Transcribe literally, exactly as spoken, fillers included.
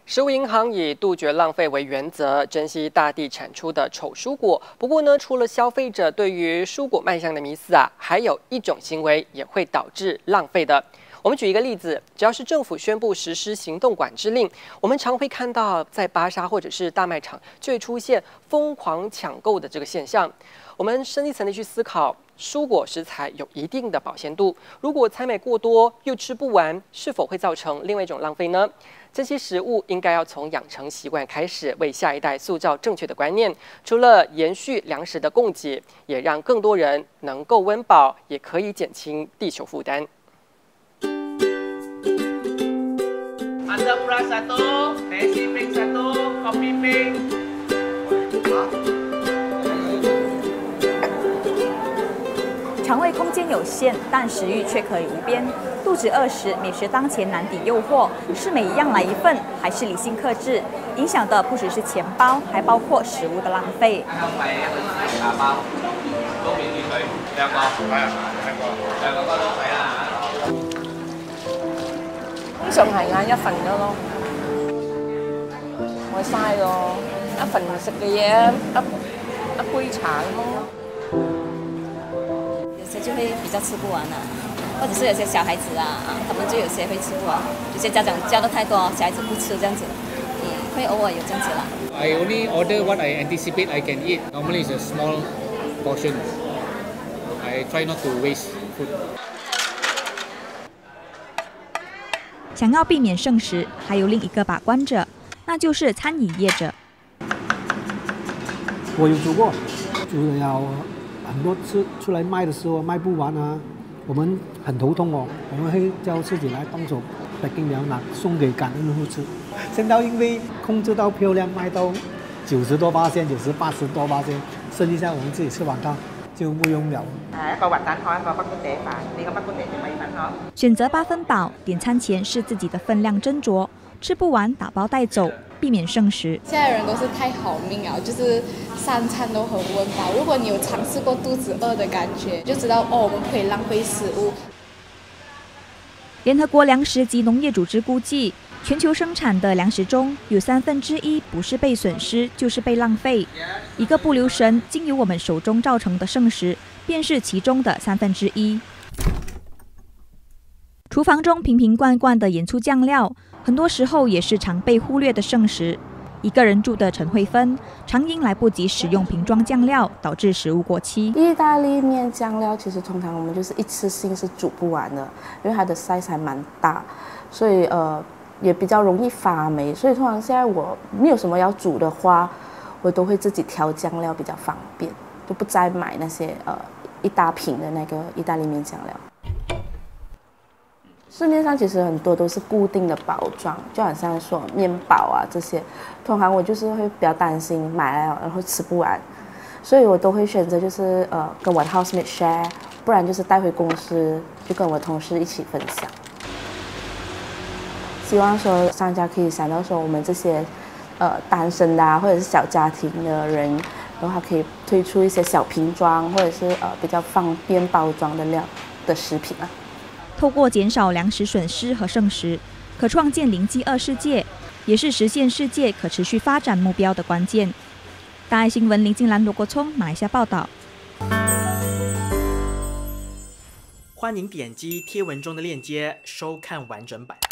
食物银行以杜绝浪费为原则，珍惜大地产出的丑蔬果。不过呢，除了消费者对于蔬果卖相的迷思啊，还有一种行为也会导致浪费的。我们举一个例子，只要是政府宣布实施行动管制令，我们常会看到在巴沙或者是大卖场就会出现疯狂抢购的这个现象。我们深一层的去思考，蔬果食材有一定的保鲜度，如果采买过多又吃不完，是否会造成另外一种浪费呢？珍惜食物应该要从养成习惯开始，为下一代塑造正确的观念。除了延续粮食的供给，也让更多人能够温饱，也可以减轻地球负担。 Anda murah satu, nasi pink satu, kopi pink. 肠胃空间有限，但食欲却可以无边。肚子饿时，美食当前难抵诱惑，是每一样来一份，还是理性克制？影响的不只是钱包，还包括食物的浪费。 茶包，都免免水，兩個，係啊，兩個，兩個都使啦嚇。 通常係嗌一份嘅咯，我嘥咯，一份食嘅嘢一一杯茶咁咯。 有些就会比较吃不完啊，或者是有些小孩子啊，啊，他们就有些会吃不完，有些家长教的太多，小孩子不吃这样子，嗯，会偶尔有这样子啦。 I only order what I anticipate I can eat. Normally it's a small portion. I try not to waste food. 想要避免剩食，还有另一个把关者，那就是餐饮业者。 我有煮过，煮了要。 很多次出来卖的时候卖不完啊，我们很头痛哦。我们会叫自己来动手packing了拿送给感恩户吃。现在因为控制到漂亮，卖到九十多八仙，九十八十多八仙，剩一下我们自己吃晚饭就不用了。 係一個滑蛋湯，一個北官地飯，呢個北官地嘅米粉湯。 選擇八分飽，點餐前視自己的分量斟酌，吃不完打包帶走，避免剩食。 现在人都是太好命了，就是三餐都很温饱。如果你有尝试过肚子饿的感觉，就知道哦，我们不可以浪费食物。 联合国粮食及农业组织估计，全球生产的粮食中有三分之一不是被损失，就是被浪费。一个不留神，经由我们手中造成的剩食，便是其中的三分之一。厨房中瓶瓶罐罐的盐醋酱料，很多时候也是常被忽略的剩食。一个人住的陈慧芬，常因来不及使用瓶装酱料，导致食物过期。 意大利面酱料其实通常我们就是一次性是煮不完的，因为它的 size 还蛮大，所以呃也比较容易发霉。所以通常现在我没有什么要煮的话，我都会自己调酱料比较方便，就不再买那些呃一大瓶的那个意大利面酱料。 市面上其实很多都是固定的包装，就好像说面包啊这些，通常我就是会比较担心买来然后吃不完，所以我都会选择就是呃跟我的 housemate share， 不然就是带回公司就跟我同事一起分享。希望说商家可以想到说我们这些呃单身的啊或者是小家庭的人，然后他可以推出一些小瓶装或者是呃比较方便包装的料的食品啊。 透过减少粮食损失和剩食，可创建零饥饿世界，也是实现世界可持续发展目标的关键。大爱新闻林静兰、罗国聪，马来西亚报道。 欢迎点击贴文中的链接收看完整版。